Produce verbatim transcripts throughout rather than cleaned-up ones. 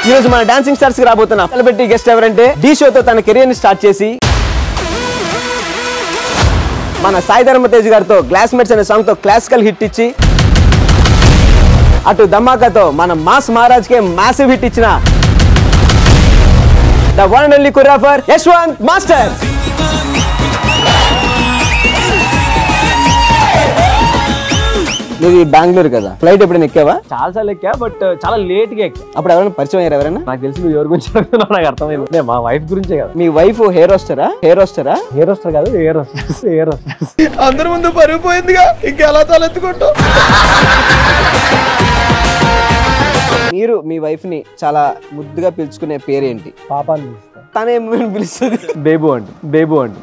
ఈ రోజు మన డాన్సింగ్ స్టార్స్ కి రాబోతున్న సెలబ్రిటీ గెస్ట్ ఎవరంటే డి షోతో తన కెరీర్ ని స్టార్ట్ చేసి మన సాయి ధరమ్ తేజ్ గారితో గ్లాస్మేట్స్ అనే సాంగ్ తో క్లాసికల్ హిట్ ఇచ్చి అటు ధమాకాతో మన మాస్ మహారాజ్ కే మాసివ్ హిట్ ఇచ్చిన the one and only choreographer Yashwant master. నువ్వు బెంగళూరు కదా, ఫ్లైట్ ఎప్పుడైనా ఎక్కావా? చాలా సార్లు ఎక్కా, బట్ చాలా లేట్ గా ఎక్కా. అప్పుడు ఎవరైనా పరిచయం అయ్యారు? ఎవరైనా? నాకు తెలిసి నువ్వు ఎవరి గురించి నాకు అర్థమైంది. మా వైఫ్ గురించే కదా. మీ వైఫ్ హెయిర్ వస్తారా? హెయిర్ వస్తారా? హెయిర్ వస్తారు కాదు, హెయిర్ వస్తారు. హెయిర్ వస్తారు. అందరి ముందు పరుగు పోయిందిగా, ఇంకెలా తలెత్తుకుంటావు? మీరు మీ వైఫ్ ని చాలా ముద్దుగా పిలుచుకునే పేరేంటి? పాపాన్ని పిలుస్తా. తనేమో పిలుస్తుంది బేబు అండి. బేబు అండి.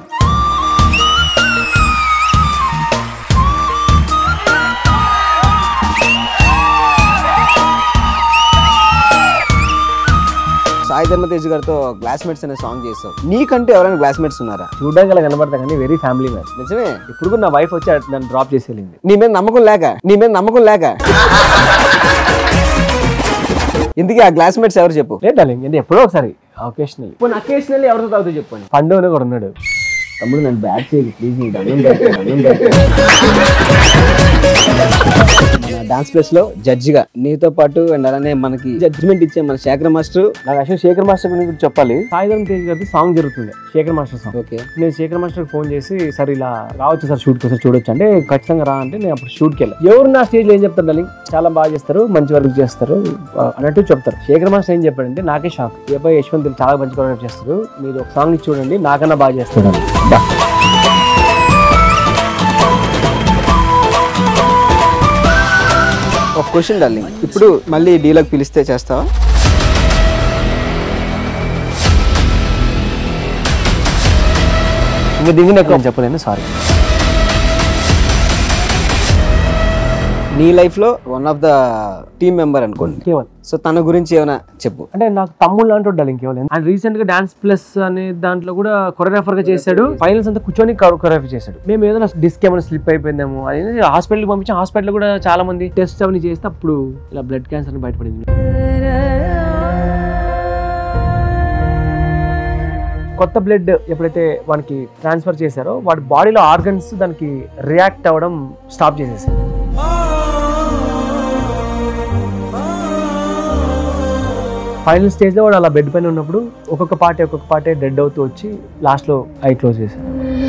సాయి ధరమ్ తేజ్ గారితో గ్లాస్మేట్స్ అనే సాంగ్ చేస్తావు. నీకంటే ఎవరైనా గ్లాస్మేట్స్ ఉన్నారా? చూడడానికి అలా కనబడతా కానీ వెరీ ఫ్యామిలీ మ్యాన్. నిజమే. ఇప్పుడు కూడా నా వైఫ్ వచ్చి నన్ను డ్రాప్ చేసి వెళ్ళింది. నీ మీద నమ్మకం లేక నీ మీద నమ్మకం లేక ఇందుకే ఆ గ్లాస్మేట్స్ ఎవరు చెప్పు? లేదు డార్లింగ్, అంటే ఎప్పుడో ఒకసారి అకేషనల్. ఇప్పుడు అకేషనల్లీ ఎవరితో తాగుతూ చెప్పండి. పండు అని కూడా ఉన్నాడు. తమ్ముడు నన్ను బ్యాట్ చేయకు ప్లీజ్. డాన్స్ ప్లేస్ లో జడ్జి గా నీతో పాటు అండ్ అలానే మనకి జడ్జిమెంట్ ఇచ్చే మన శేఖర్ మాస్టర్. నాకు యాక్చువల్ శేఖర్ మాస్టర్ గురించి చెప్పాలి. సాయి ధరమ్ తేజ్ గారి సాంగ్ జరుగుతుంది, శేఖర్ మాస్టర్ సాంగ్. ఓకే. నేను శేఖర్ మాస్టర్ ఫోన్ చేసి సార్ ఇలా రావచ్చు సార్ షూట్ కోసం చూడొచ్చు అంటే ఖచ్చితంగా రా అంటే నేను అప్పుడు షూట్కి వెళ్ళాను. ఎవరు నా స్టేజ్ లో ఏం చెప్తారు డార్లింగ్, చాలా బాగా చేస్తారు, మంచి వర్క్ చేస్తారు అన్నట్టు చెప్తారు. శేఖర్ మాస్టర్ ఏం చెప్పాడంటే నాకే షాక్, ఏ అబ్బాయి యశ్వంత్ చాలా మంచి వర్క్ చేస్తారు, మీరు ఒక సాంగ్ చూడండి నాకన్నా బాగా చేస్తారు. ఒక క్వశ్చన్ డార్లింగ్, ఇప్పుడు మళ్ళీ డీలోకి పిలిస్తే చేస్తావా? ఇంకా దిగిన ఎక్కువ చెప్పలేను, సారీ. నీ లైఫ్ లో one of the team member అనుకోండి, కేవల్. సో తన గురించి ఏమైనా చెప్పు. అంటే నాకు తమ్ముళ్ళు అంటూ డార్లింగ్ కేవలం. అండ్ రీసెంట్ గా డాన్స్ ప్లస్ అనే దాంట్లో కూడా కొరియోగ్రాఫర్ గా చేశాడు. ఫైనల్స్ అంతా కూర్చొని కొరియోగ్రఫీ చేశాడు. మేము ఏదైనా డిస్క్ ఏమైనా స్లిప్ అయిపోయిందేమో అని హాస్పిటల్కి పంపించాం. హాస్పిటల్ కూడా చాలా మంది టెస్ట్ అవన్నీ చేస్తే అప్పుడు ఇలా బ్లడ్ క్యాన్సర్ అని బయటపడింది. కొత్త బ్లడ్ ఎప్పుడైతే వానికి ట్రాన్స్ఫర్ చేశారో వాడి బాడీలో ఆర్గన్స్ దానికి రియాక్ట్ అవ్వడం స్టాప్ చేసేసారు. ఫైనల్ స్టేజ్ లో వాడు అలా బెడ్ పైన ఉన్నప్పుడు ఒక్కొక్క పార్టీ ఒక్కొక్క పార్టీ డెడ్ అవుతూ వచ్చి లాస్ట్ లో ఐ క్లోజ్ చేశారు.